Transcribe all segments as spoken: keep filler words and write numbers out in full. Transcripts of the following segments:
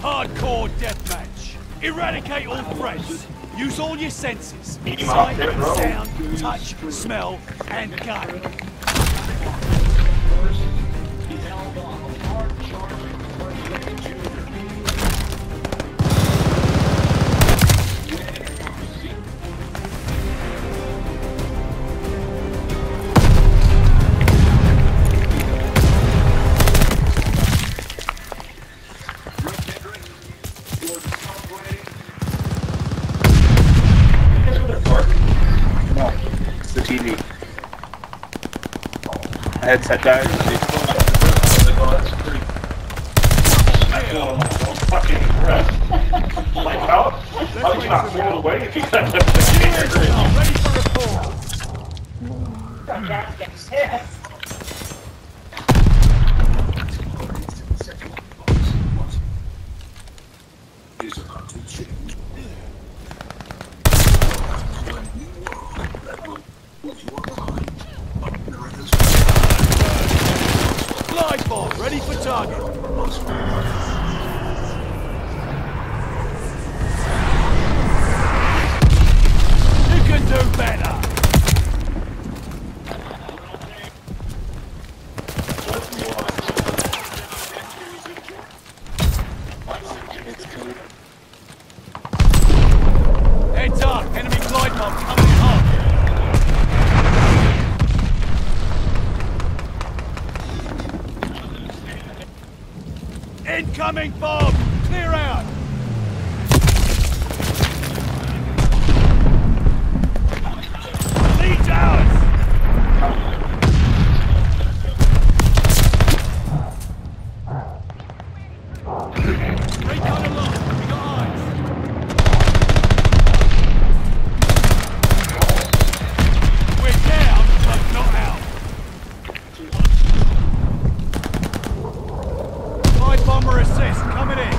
hardcore deathmatch. Eradicate all threats. Use all your senses. Sight, sound, touch, smell, and gun. Headset died. Oh, fucking crap. Like, how? How did you not fall away if you got the Ready for report. Glide bomb, ready for target. You can do better. Heads up, enemy glide bomb coming in hot. Incoming bomb! Clear out! Lead ours! Recon along, we got eyes. We're down, but not out. Bomber assist coming in.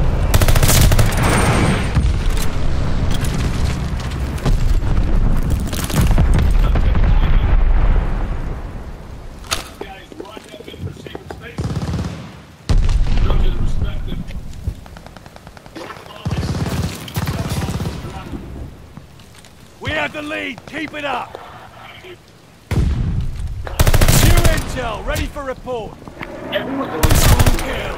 We have the lead. Keep it up. New intel ready for report. Everyone goes on kill.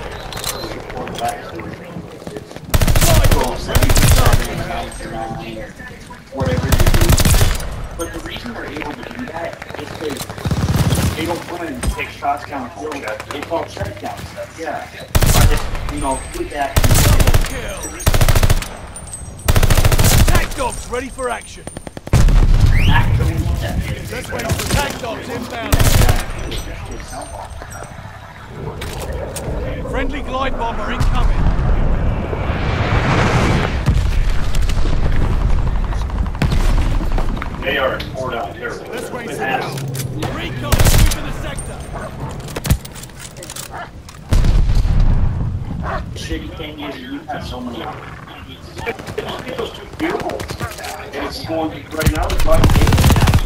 Whatever you do. But the reason we're able to do that is because they don't come in and take shots down the field. It's all shutdown stuff. Yeah. I just, you know, put that kill. Attack dogs ready for action. Let's wait for attack dogs inbound. Friendly glide bomber incoming. They are poured out terrible. Let's wait for now. Recon sweeping the sector. Shitty thing is you have so many opportunities. It was too beautiful. And it's going right now to try to get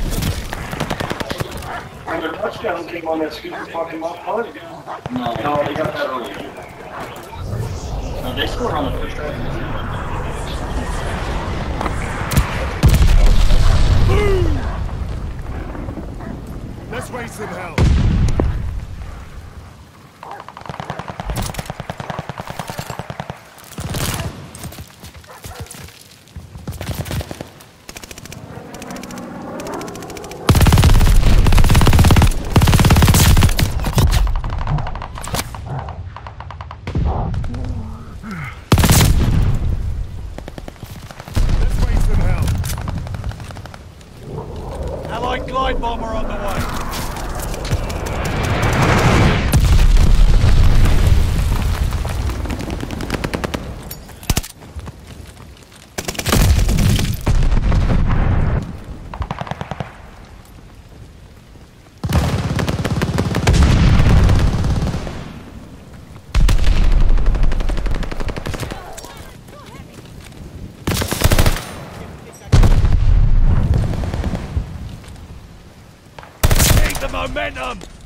and their touchdown came on that stupid fucking off punt. No, no, they got that early. No, they scored on the first drive. Boom! Let's raise some hell. Allied glide bomber on the way. The momentum!